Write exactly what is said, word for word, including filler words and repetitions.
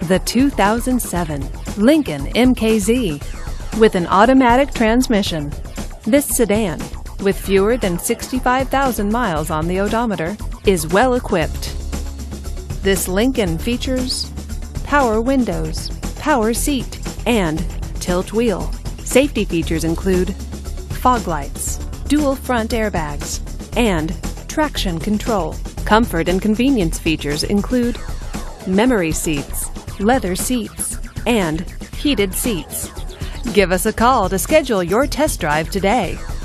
The two thousand seven Lincoln M K Z. With an automatic transmission, this sedan, with fewer than sixty-five thousand miles on the odometer, is well equipped. This Lincoln features power windows, power seat, and tilt wheel. Safety features include fog lights, dual front airbags, and traction control. Comfort and convenience features include memory seats, leather seats, and heated seats. Give us a call to schedule your test drive today.